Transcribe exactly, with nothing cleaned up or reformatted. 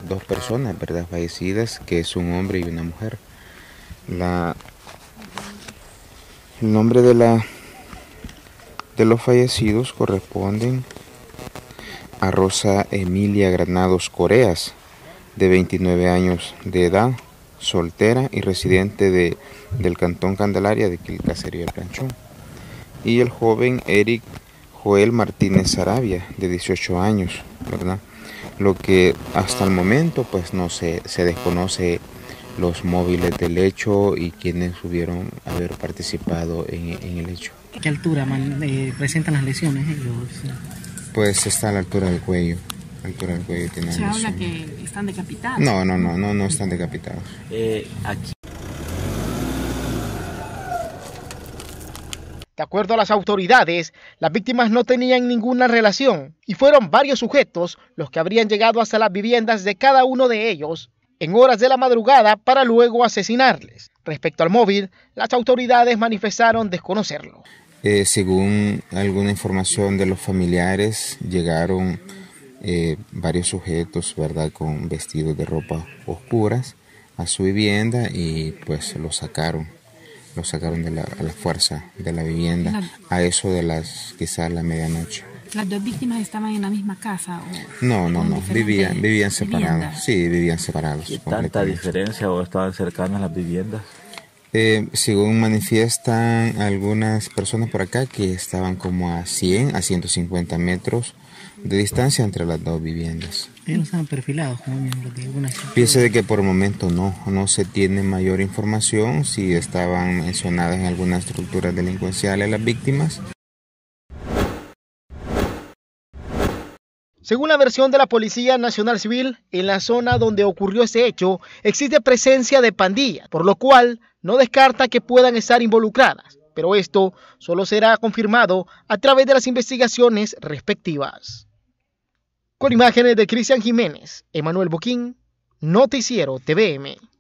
dos personas, ¿verdad?, fallecidas, que es un hombre y una mujer. La, el nombre de, la, de los fallecidos corresponden a Rosa Emilia Granados Coreas, de veintinueve años de edad, soltera y residente de, del Cantón Candelaria de el Caserío del Planchón. Y el joven Eric Joel Martínez Sarabia, de dieciocho años, ¿verdad? Lo que hasta el momento pues no se, se desconoce los móviles del hecho y quienes hubieron haber participado en, en el hecho. ¿Qué altura man, eh, presentan las lesiones ellos? Pues está a la altura del cuello. A la altura del cuello tiene ¿Se habla lesiones. que están decapitados? No, no, no, no, no están decapitados. Eh, aquí. De acuerdo a las autoridades, las víctimas no tenían ninguna relación y fueron varios sujetos los que habrían llegado hasta las viviendas de cada uno de ellos en horas de la madrugada para luego asesinarles. Respecto al móvil, las autoridades manifestaron desconocerlo. Eh, según alguna información de los familiares, llegaron eh, varios sujetos, ¿verdad?, con vestidos de ropa oscuras a su vivienda y pues lo sacaron. Lo sacaron de la, a la fuerza de la vivienda la, a eso de las quizás la medianoche. ¿Las dos víctimas estaban en la misma casa? O no, no, no, vivían, vivían separados. Sí, vivían separados. ¿Y tanta diferencia o estaban cercanas las viviendas? Eh, según manifiestan algunas personas por acá que estaban como a cien a ciento cincuenta metros de distancia entre las dos viviendas. ¿Ellos estaban perfilados como miembros de alguna estructura? Piense de que por el momento no, no se tiene mayor información si estaban mencionadas en alguna estructura delincuencial las víctimas. Según la versión de la Policía Nacional Civil, en la zona donde ocurrió ese hecho existe presencia de pandillas, por lo cual no descarta que puedan estar involucradas, pero esto solo será confirmado a través de las investigaciones respectivas. Con imágenes de Cristian Jiménez, Emanuel Boquín, Noticiero T V M.